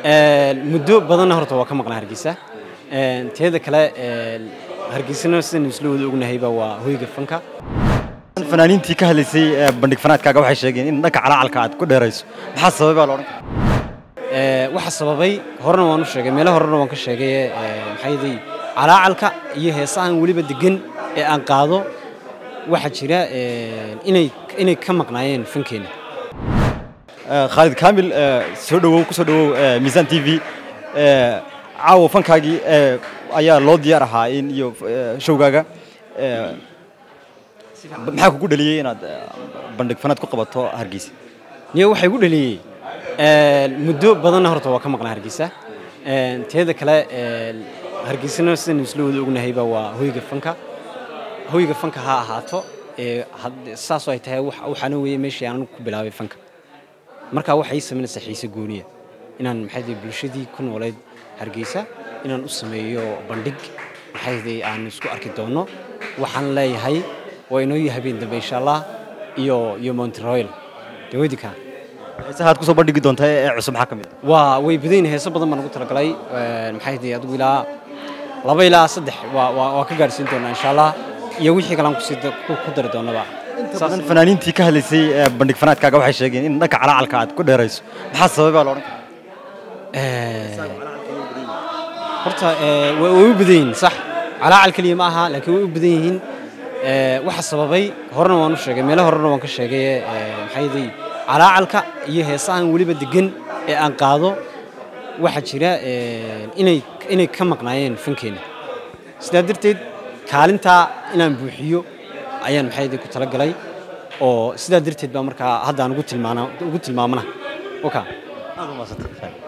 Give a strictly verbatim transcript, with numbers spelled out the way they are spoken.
muddo badan horta waa ka maqnaa Hargeysa teeda kale Hargeysana sidaan isla wada ognahayba waa hoyga fanka fanaaniintii ka hadlaysay bandhig fanaadkaaga waxay sheegeen in dhanka calacalka aad ku dheerayso maxaa sababay loo ee waxa sababay horna waan u sheegay meelo horna waan ka sheegay maxay yihiin calacalka iyo heesahan waliba degan ee aan qaado waxa jira inay inay ka maqnaayeen fankeena Khalid Kamil soo dhawow ku soo dhawow Miisaan T V caawa fankaagi ayaa loo diyaar ahaa in iyo showgaaga maxaa kugu dhaliyay inaad bandhig fanaad ku qabato Hargeysa niyo waxay ku dhaliyay muddo badan horta waa ka maqnaa Hargeysa teeda kale Hargeysana sidaan isla wada ognahayba waa hoyga fanka hoyga fanka ha ahaato ee saas oo ay tahay waxaan weeyay meeshii aan ku bilaabay fanka marka waxay sameynaysaa xiise gooniya inaan maxay bulshadii ku nooleed Hargeysa inaan u sameeyo bandhig maxay aan isku arki doono waxaan leeyahay way inoo yahabeen dambe insha Allah iyo iyo Montreal dawadika heesaha ku soo bandhigi doontaa ee cusub maxaa kamid waa way badan heeso badan baan ugu talagalay maxay tahay adigu ilaa laba ilaa saddex waa waa ka gaarsiin doonaa insha Allah iyo wixii kale aan ku sii ku dari doonaba saasan fanaaniintii ka hadlaysay bandhig fanaadkaaga waxay sheegeen in dhanka calacalka aad ku dheerayso maxaa sababay loo ee horta way u badan sax calacal kaliya ma aha laakiin way u badan yihiin ee waxa sababay horna waan u sheegay meelo horna waan ka sheegay maxay yihiin calacalka iyo heesahan waliba degan ee aan qaado waxa jira inay inay ka maqnaayeen fankeena sidaa darteed kaalinta inaan buuxiyo ayaan maxay ku talagalay oo sidaa darteed baa markaa hadda aan ugu tilmaana ugu tilmaamana oka aad u maasantay